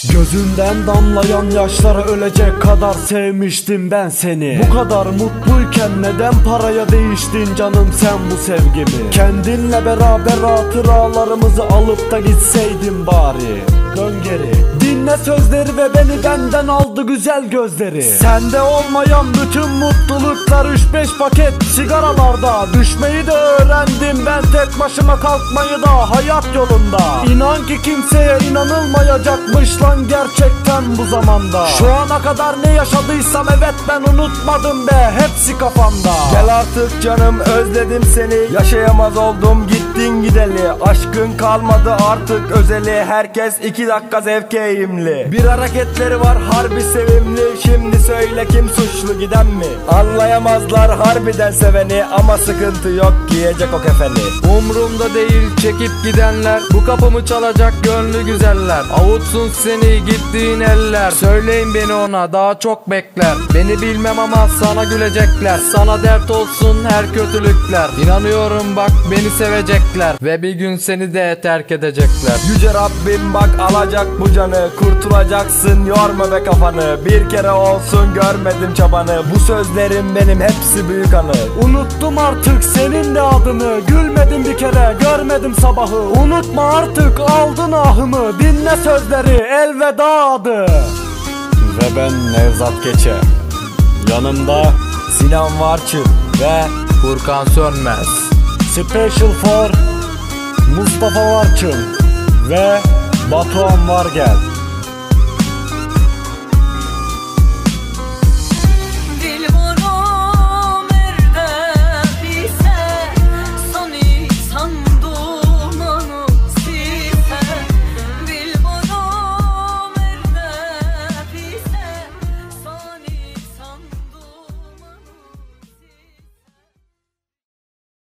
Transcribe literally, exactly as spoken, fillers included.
Gözünden damlayan yaşlara ölecek kadar sevmiştim ben seni. Bu kadar mutluyken neden paraya değiştin canım sen bu sevgimi? Kendinle beraber hatıralarımızı alıp da gitseydin bari. Dön geri, dinle sözleri ve beni benden aldı güzel gözleri. Sende olmayan bütün mutluluklar üç beş paket sigaralarda. Düşmeyi de öğrendim ben tek başıma, kalkmayı da hayat yolunda. İnan ki kimseye inanılmayacakmış lan gerçekten bu zamanda. Şu ana kadar ne yaşadıysam evet ben unutmadım be, hepsi kafamda. Gel artık canım, özledim seni. Yaşayamaz oldum gittin gideli. Aşkın kalmadı artık özeli. Herkes iki dakika zevke eğimli. Bir hareketleri var harbi sevimli. Şimdi söyle kim suçlu, giden mi? Anlayamazlar harbiden seveni. Ama sıkıntı yok, giyecek o kefeni. Umrumda değil çekip gidenler. Bu kapımı çalacak gönlü güzeller. Avutsun seni gittiğin eller. Söyleyin beni ona, daha çok bekler. Beni bilmem ama sana gülecekler. Sana dert olsun her kötülükler. İnanıyorum bak beni sevecekler. Ve bir gün seni de terk edecekler. Yüce Rabbim bak alacak bu canı. Kurtulacaksın, yorma be kafanı. Bir kere olsun görmedim çabanı. Bu sözlerim benim hepsi büyük anı. Unuttum artık senin de adını. Gülmedim bir kere, görmedim sabahı. Unutma artık aldın ahımı. Dinle sözleri, elveda adı. Ve ben Nevzat Geçe. Yanımda Sinan Varçın ve Furkan Sönmez. Special for Mustafa Varçın ve Batuhan Vargel.